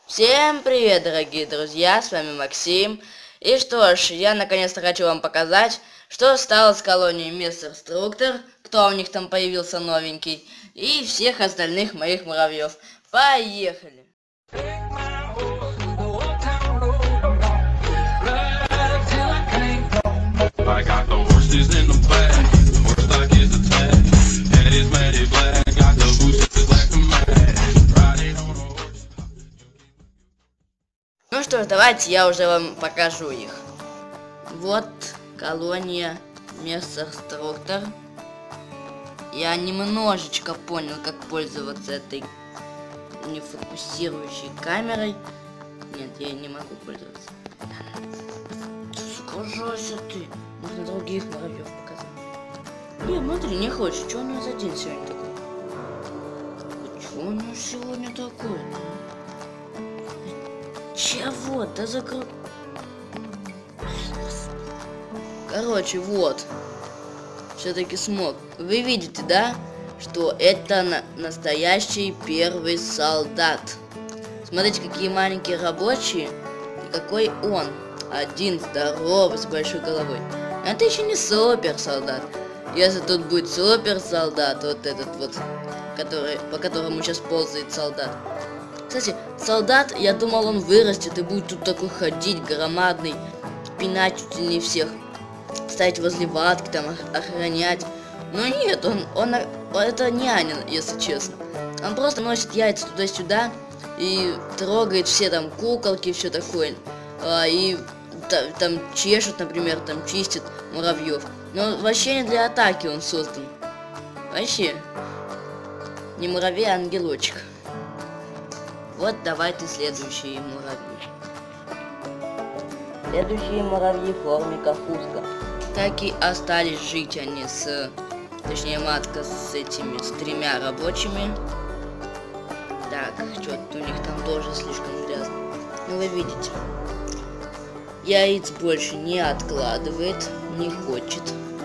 Всем привет, дорогие друзья, с вами Максим. И что ж, я наконец-то хочу вам показать, что стало с колонией Мистер Структор, кто у них там появился новенький, и всех остальных моих муравьев. Поехали! Ну что ж, давайте я уже вам покажу их. Вот колония Мистер Структор. Я немножечко понял, как пользоваться этой нефокусирующей камерой. Нет, я не могу пользоваться. Скажи ты. Можно других муравьев показать. Не, смотри, не хочешь. Что у него за день сегодня такой? Что у него сегодня такое? Чего? Да закрой. Короче, вот. Все-таки смог. Вы видите, да? Что это настоящий первый солдат. Смотрите, какие маленькие рабочие. И какой он. Один здоровый, с большой головой. Это еще не супер солдат. Если тут будет супер солдат, вот этот вот, по которому сейчас ползает солдат. Кстати, солдат, я думал, он вырастет и будет тут такой ходить, громадный, пинать чуть ли не всех, ставить возле ватки, там, охранять. Но нет, он это нянин, если честно. Он просто носит яйца туда-сюда и трогает все там куколки, все такое. И там чешет, например, там чистит муравьев. Но вообще не для атаки он создан. Вообще. Не муравей, а ангелочек. Вот давайте следующие муравьи. Следующие муравьи в форме капуста. Так и остались жить они точнее матка с тремя рабочими. Так, что-то у них там тоже слишком грязно. Ну вы видите. Яиц больше не откладывает, не хочет.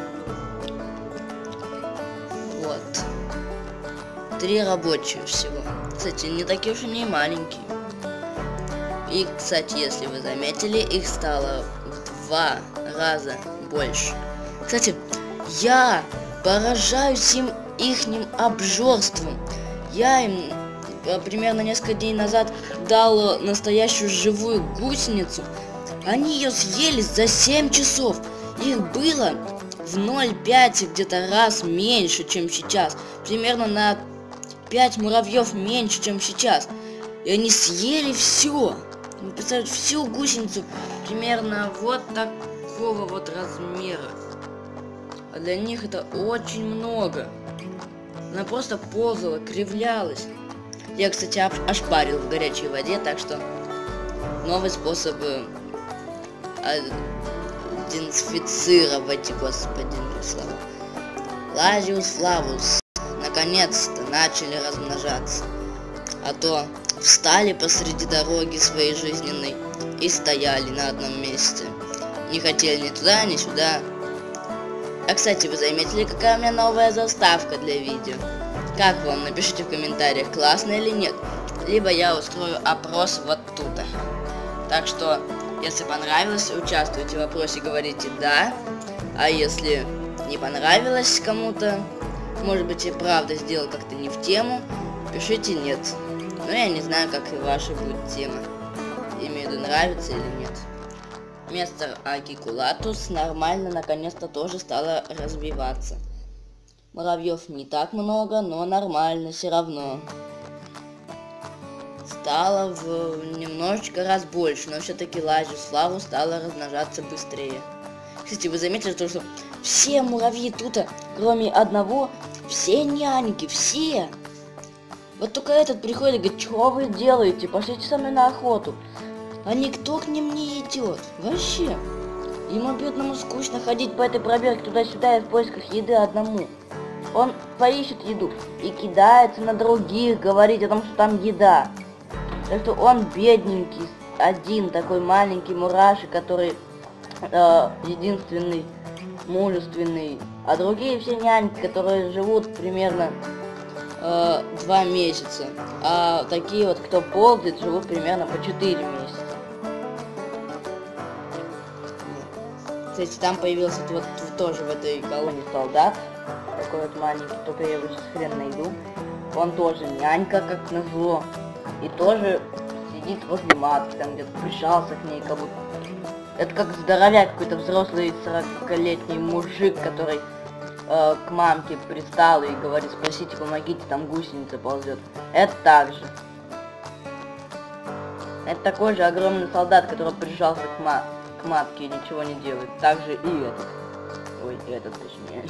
Вот. 3 рабочих всего. Кстати, не такие уж и не маленькие. И, кстати, если вы заметили, их стало в 2 раза больше. Кстати, я поражаюсь ихним обжорством. Я им примерно несколько дней назад дал настоящую живую гусеницу. Они ее съели за 7 часов. Их было в 0,5 где-то раз меньше, чем сейчас. Примерно на 5 муравьев меньше, чем сейчас. И они съели все. Вы представляете, всю гусеницу примерно вот такого вот размера. А для них это очень много. Она просто ползала, кривлялась. Я, кстати, ошпарил в горячей воде, так что новый способ идентифицировать, господи, слава. Лазиус флавус наконец-то начали размножаться. А то встали посреди дороги своей жизненной и стояли на одном месте. Не хотели ни туда, ни сюда. А, кстати, вы заметили, какая у меня новая заставка для видео? Как вам? Напишите в комментариях, классно или нет. Либо я устрою опрос вот тут. Так что, если понравилось, участвуйте в опросе, говорите «да». А если не понравилось кому-то, может быть, и правда сделал как-то не в тему, пишите «нет». Но я не знаю, как и ваша будет тема. Имею в виду, нравится или нет. Мистер Агикулатус нормально наконец-то тоже стало развиваться. Муравьев не так много, но нормально все равно. Стало в немножечко раз больше, но все-таки Лазиус флавус стало размножаться быстрее. Кстати, вы заметили то, что все муравьи тут, кроме одного, все няньки, все. Вот только этот приходит и говорит, что вы делаете, пошлите со мной на охоту. А никто к ним не идет, вообще. Ему бедному скучно ходить по этой пробирке туда-сюда и в поисках еды одному. Он поищет еду и кидается на других, говорить о том, что там еда. Так что он бедненький, один такой маленький мурашек, который единственный, мужественный. А другие все няньки, которые живут примерно 2 месяца. А такие вот, кто ползает, живут примерно по 4 месяца. Кстати, там появился вот тоже в этой колонии солдат. Такой вот маленький, только я его сейчас хрен найду. Он тоже нянька, как назло. И тоже сидит возле матки, там где-то прижался к ней, как будто... Это как здоровяк, какой-то взрослый 40-летний мужик, который к мамке пристал и говорит: спросите, помогите, там гусеница ползет. Это так же. Это такой же огромный солдат, который прижался к матке и ничего не делает. Так же и этот. Ой, этот точнее.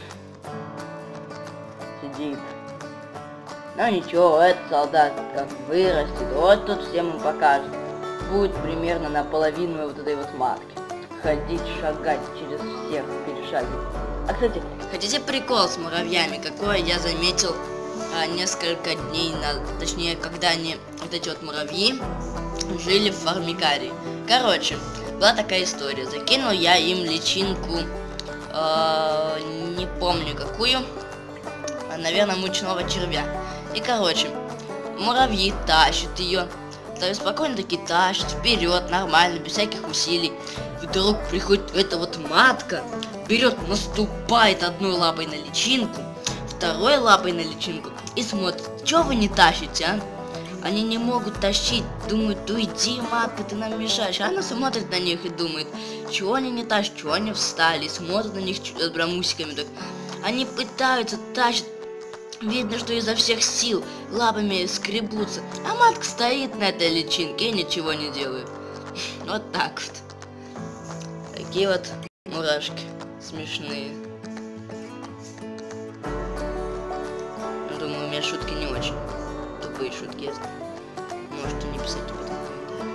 Сидит. Но ничего, этот солдат как вырастет, вот тут всем ему покажет. Будет примерно наполовину вот этой вот матки. Ходить, шагать через всех, перешагивать. А, кстати, хотите прикол с муравьями, какое я заметил несколько дней назад, точнее, когда они, вот эти вот муравьи, жили в Формикарии. Короче, была такая история. Закинул я им личинку, не помню какую, наверное, мучного червя. И, короче, муравьи тащат ее, спокойно таки тащат вперед, нормально, без всяких усилий. Вдруг приходит эта вот матка, берет, наступает одной лапой на личинку, второй лапой на личинку и смотрит: чё вы не тащите, а? Они не могут тащить, думают: ну иди, матка, ты нам мешаешь. А она смотрит на них и думает: чего они не тащат, чего они встали, и смотрит на них с брамусиками так. Они пытаются, тащат, видно, что изо всех сил лапами скребутся, а матка стоит на этой личинке и ничего не делает. Вот так вот. Такие вот мурашки смешные. Думаю, у меня шутки не очень. Тупые шутки, если можете не писать об этом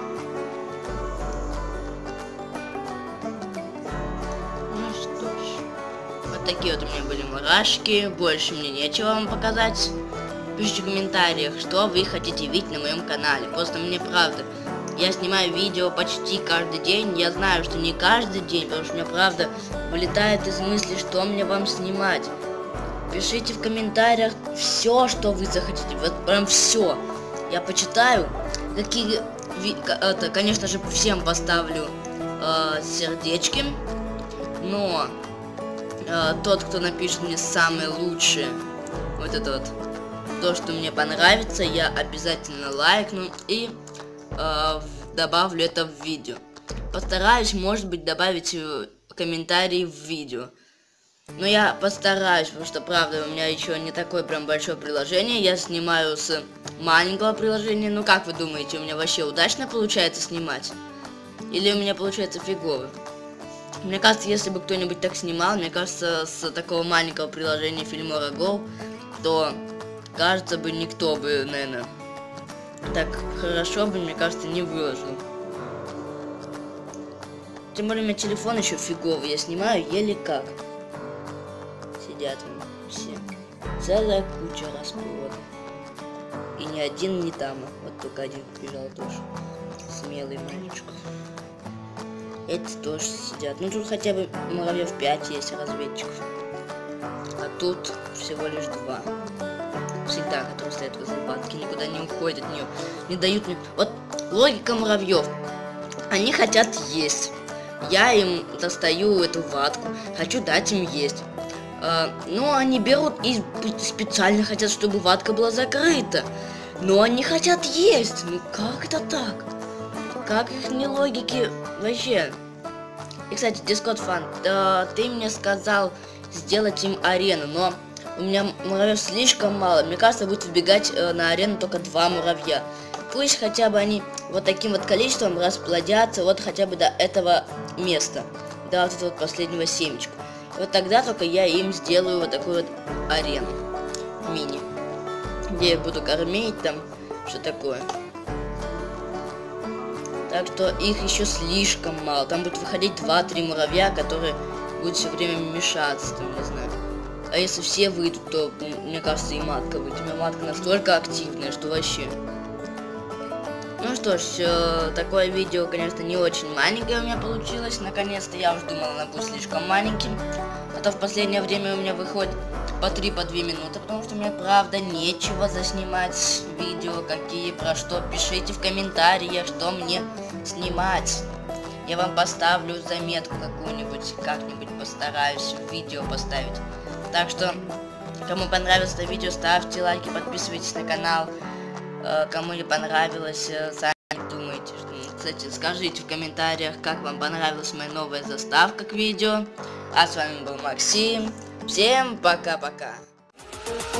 в комментариях. Ну что ж, вот такие вот у меня были мурашки. Больше мне нечего вам показать. Пишите в комментариях, что вы хотите видеть на моем канале. Просто мне правда, я снимаю видео почти каждый день. Я знаю, что не каждый день, потому что мне правда вылетает из мысли, что мне вам снимать. Пишите в комментариях все, что вы захотите. Вот прям все. Я почитаю. Какие... Это, конечно же, всем поставлю сердечки. Но тот, кто напишет мне самые лучшие, вот это вот, то, что мне понравится, я обязательно лайкну и добавлю это в видео. Постараюсь, может быть, добавить комментарии в видео. Но я постараюсь, потому что, правда, у меня еще не такое прям большое приложение. Я снимаю с маленького приложения. Ну, как вы думаете, у меня вообще удачно получается снимать? Или у меня получается фигово? Мне кажется, если бы кто-нибудь так снимал, мне кажется, с такого маленького приложения Filmora Go, то, кажется, бы никто бы, наверное, так хорошо бы, мне кажется, не выложил. Тем более у меня телефон еще фиговый, я снимаю еле как. Сидят все. Целая куча расплода. И ни один не там. Вот только один побежал тоже. Смелый мальчик. Эти тоже сидят. Ну тут хотя бы муравьев 5 есть разведчиков. А тут всего лишь 2. Всегда, которые стоят возле матки, никуда не уходят от нее. Не дают мне... Вот логика муравьев. Они хотят есть. Я им достаю эту ватку. Хочу дать им есть. Но они берут и специально хотят, чтобы ватка была закрыта. Но они хотят есть. Ну как это так? Как их не логики вообще? И, кстати, Discord Fan, ты мне сказал сделать им арену, но у меня муравьев слишком мало. Мне кажется, будет выбегать на арену только 2 муравья. Пусть хотя бы они вот таким вот количеством расплодятся вот хотя бы до этого места. До вот этого последнего семечка. Вот тогда только я им сделаю вот такую вот арену. Мини. Где я буду кормить там, что такое. Так что их еще слишком мало. Там будет выходить 2-3 муравья, которые будут все время мешаться, там, не знаю. А если все выйдут, то, мне кажется, и матка выйдет. У меня матка настолько активная, что вообще. Ну что ж, такое видео, конечно, не очень маленькое у меня получилось. Наконец-то я уже думал, оно будет слишком маленьким. А то в последнее время у меня выходит по 3, по 2 минуты, потому что мне правда нечего заснимать видео, какие, про что. Пишите в комментариях, что мне снимать. Я вам поставлю заметку какую-нибудь, как-нибудь постараюсь в видео поставить. Так что, кому понравилось это видео, ставьте лайки, подписывайтесь на канал. Кому не понравилось, сами думайте. Кстати, скажите в комментариях, как вам понравилась моя новая заставка к видео. А с вами был Максим. Всем пока-пока.